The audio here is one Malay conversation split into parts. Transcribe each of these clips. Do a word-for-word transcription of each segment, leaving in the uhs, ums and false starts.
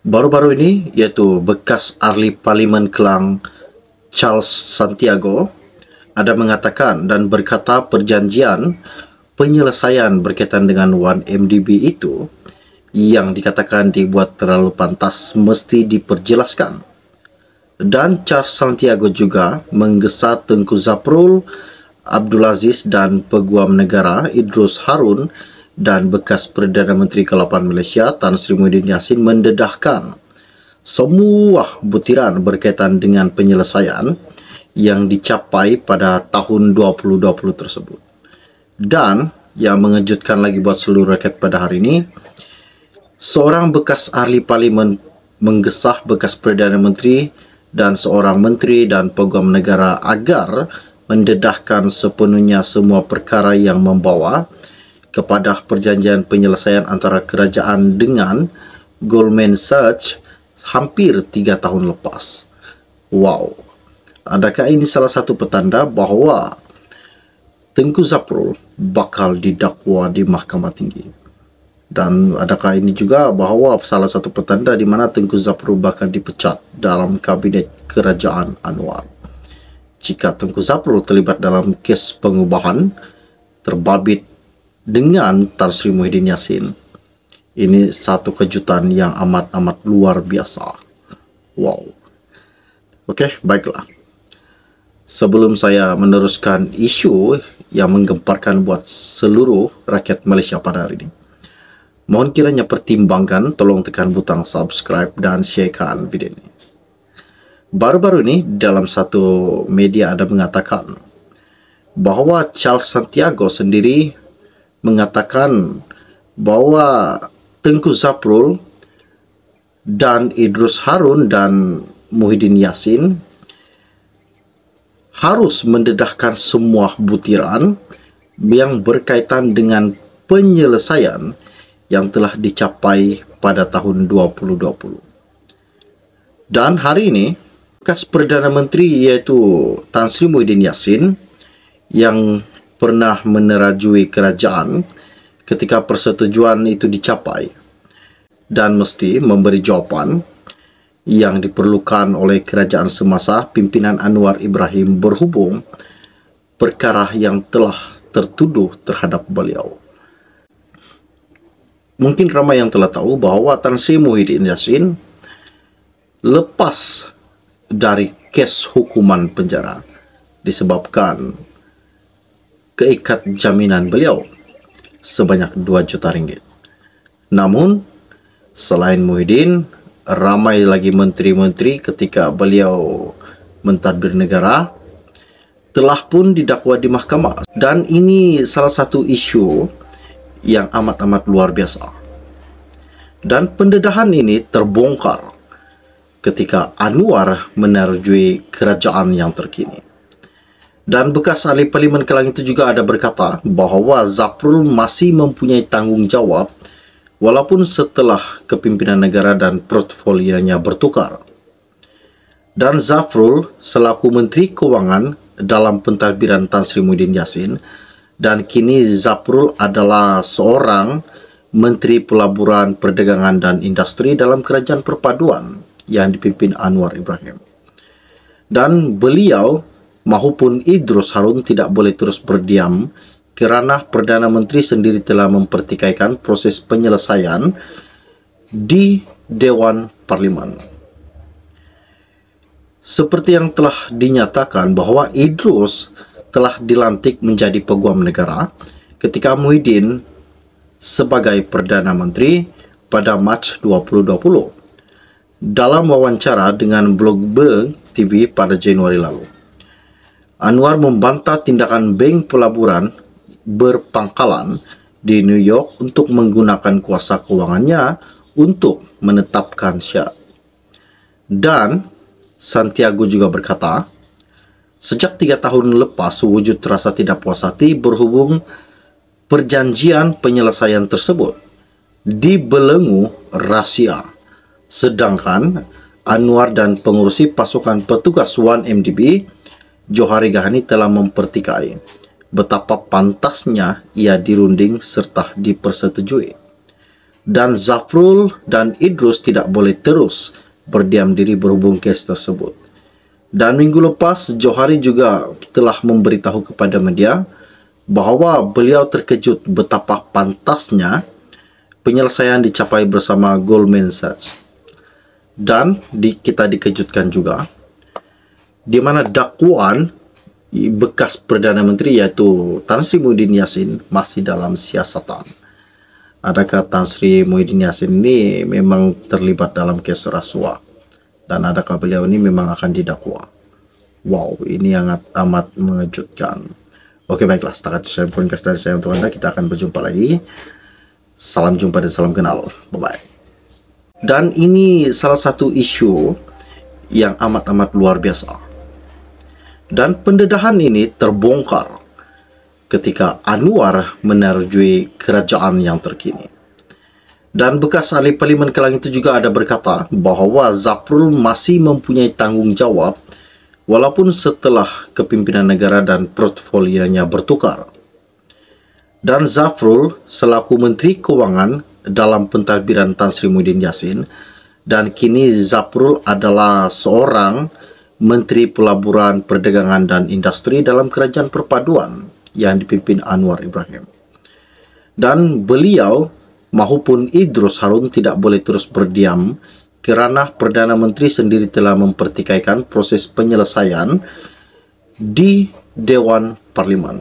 Baru-baru ini, yaitu bekas ahli Parlimen Kelang Charles Santiago ada mengatakan dan berkata perjanjian penyelesaian berkaitan dengan one M D B itu yang dikatakan dibuat terlalu pantas mesti diperjelaskan. Dan Charles Santiago juga menggesa Tengku Zafrul Abdul Aziz dan Peguam Negara Idrus Harun dan bekas Perdana Menteri ke lapan Malaysia Tan Sri Muhyiddin Yassin mendedahkan semua butiran berkaitan dengan penyelesaian yang dicapai pada tahun dua ribu dua puluh tersebut. Dan yang mengejutkan lagi buat seluruh rakyat pada hari ini, seorang bekas ahli parlimen menggesah bekas Perdana Menteri dan seorang menteri dan peguam negara agar mendedahkan sepenuhnya semua perkara yang membawa kepada perjanjian penyelesaian antara kerajaan dengan Goldman Sachs hampir tiga tahun lepas. Wow. Adakah ini salah satu petanda bahawa Tengku Zafrul bakal didakwa di Mahkamah Tinggi? Dan adakah ini juga bahawa salah satu petanda di mana Tengku Zafrul bakal dipecat dalam kabinet kerajaan Anwar? Jika Tengku Zafrul terlibat dalam kes pengubahan terbabit dengan Tan Sri Muhyiddin Yassin, ini satu kejutan yang amat-amat luar biasa. Wow. Okey, baiklah. Sebelum saya meneruskan isu yang menggemparkan buat seluruh rakyat Malaysia pada hari ini, mohon kiranya pertimbangkan, tolong tekan butang subscribe dan sharekan video ini. Baru-baru ini dalam satu media ada mengatakan bahawa Charles Santiago sendiri mengatakan bahawa Tengku Zafrul dan Idrus Harun dan Muhyiddin Yassin harus mendedahkan semua butiran yang berkaitan dengan penyelesaian yang telah dicapai pada tahun dua ribu dua puluh. Dan hari ini, bekas Perdana Menteri iaitu Tan Sri Muhyiddin Yassin yang pernah menerajui kerajaan ketika persetujuan itu dicapai dan mesti memberi jawapan yang diperlukan oleh kerajaan semasa pimpinan Anwar Ibrahim berhubung perkara yang telah tertuduh terhadap beliau. Mungkin ramai yang telah tahu bahawa Tan Sri Muhyiddin Yassin lepas dari kes hukuman penjara disebabkan keikat jaminan beliau sebanyak dua juta ringgit. Namun, selain Muhyiddin, ramai lagi menteri-menteri ketika beliau mentadbir negara telah pun didakwa di mahkamah. Dan ini salah satu isu yang amat-amat luar biasa. Dan pendedahan ini terbongkar ketika Anwar menerjui kerajaan yang terkini. Dan bekas ahli Parlimen Kelang itu juga ada berkata bahawa Zafrul masih mempunyai tanggungjawab walaupun setelah kepimpinan negara dan portfolionya bertukar. Dan Zafrul selaku Menteri Kewangan dalam pentadbiran Tan Sri Muhyiddin Yassin, dan kini Zafrul adalah seorang Menteri Pelaburan, Perdagangan dan Industri dalam Kerajaan Perpaduan yang dipimpin Anwar Ibrahim. Dan beliau mahupun Idrus Harun tidak boleh terus berdiam kerana Perdana Menteri sendiri telah mempertikaikan proses penyelesaian di Dewan Parlimen. Seperti yang telah dinyatakan bahawa Idrus telah dilantik menjadi Peguam Negara ketika Muhyiddin sebagai Perdana Menteri pada Mac dua ribu dua puluh. Dalam wawancara dengan Bloomberg T V pada Januari lalu, Anwar membantah tindakan bank pelaburan berpangkalan di New York untuk menggunakan kuasa kewangannya untuk menetapkan syarat. Dan Santiago juga berkata, sejak tiga tahun lepas wujud rasa tidak puas hati berhubung perjanjian penyelesaian tersebut dibelenggu rahsia. Sedangkan Anwar dan pengurusi pasukan petugas one M D B Johari Ghani telah mempertikai betapa pantasnya ia dirunding serta dipersetujui. Dan Zafrul dan Idrus tidak boleh terus berdiam diri berhubung kes tersebut. Dan minggu lepas, Johari juga telah memberitahu kepada media bahawa beliau terkejut betapa pantasnya penyelesaian dicapai bersama Goldman Sachs. Dan di, kita dikejutkan juga di mana dakwaan bekas Perdana Menteri iaitu Tan Sri Muhyiddin Yassin masih dalam siasatan. Adakah Tan Sri Muhyiddin Yassin ini memang terlibat dalam kes rasuah? Dan adakah beliau ini memang akan didakwa? Wow, ini sangat amat mengejutkan. Oke, baiklah, setakat itu saya podcast dari saya untuk Anda. Kita akan berjumpa lagi. Salam jumpa dan salam kenal. Bye-bye. Dan ini salah satu isu yang amat-amat luar biasa. Dan pendedahan ini terbongkar ketika Anwar menerjui kerajaan yang terkini. Dan bekas ahli Parlimen Kelang itu juga ada berkata bahawa Zafrul masih mempunyai tanggungjawab walaupun setelah kepimpinan negara dan portfolionya bertukar. Dan Zafrul selaku Menteri Kewangan dalam pentadbiran Tan Sri Muhyiddin Yassin, dan kini Zafrul adalah seorang Menteri Pelaburan, Perdagangan dan Industri dalam Kerajaan Perpaduan yang dipimpin Anwar Ibrahim. Dan beliau maupun Idrus Harun tidak boleh terus berdiam kerana Perdana Menteri sendiri telah mempertikaikan proses penyelesaian di Dewan Parlimen.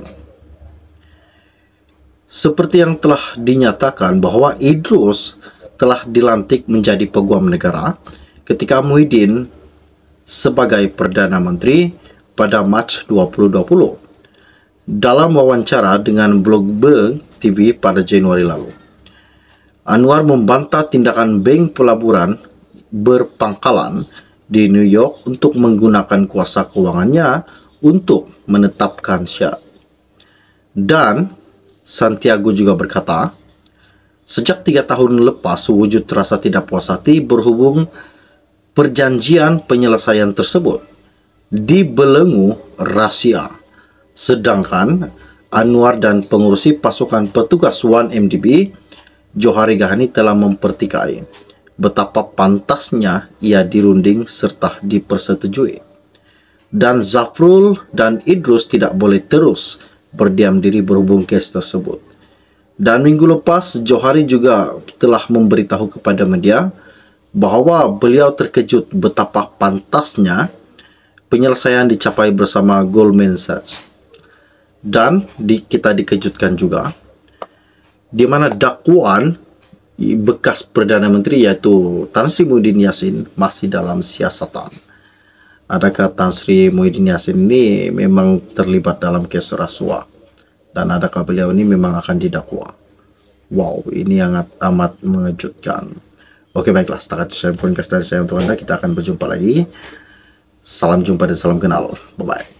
Seperti yang telah dinyatakan bahawa Idrus telah dilantik menjadi Peguam Negara ketika Muhyiddin sebagai Perdana Menteri pada Mac dua ribu dua puluh. Dalam wawancara dengan Bloomberg T V pada Januari lalu, Anwar membantah tindakan Bank Pelaburan berpangkalan di New York untuk menggunakan kuasa kewangannya untuk menetapkan syarat. Dan Santiago juga berkata, sejak tiga tahun lepas wujud rasa tidak puas hati berhubung perjanjian penyelesaian tersebut dibelenggu rahsia. Sedangkan Anwar dan pengurusi pasukan petugas satu M D B, Johari Ghani, telah mempertikai betapa pantasnya ia dirunding serta dipersetujui. Dan Zafrul dan Idrus tidak boleh terus berdiam diri berhubung kes tersebut. Dan minggu lepas, Johari juga telah memberitahu kepada media bahawa beliau terkejut betapa pantasnya penyelesaian dicapai bersama Goldman Sachs. Dan di, kita dikejutkan juga di mana dakwaan bekas Perdana Menteri iaitu Tan Sri Muhyiddin Yassin masih dalam siasatan. Adakah Tan Sri Muhyiddin Yassin ini memang terlibat dalam kes rasuah? Dan adakah beliau ini memang akan didakwa? Wow, ini sangat amat mengejutkan. Oke, baiklah, setakat itu saya podcast dari saya untuk Anda. Kita akan berjumpa lagi. Salam jumpa dan salam kenal. Bye-bye.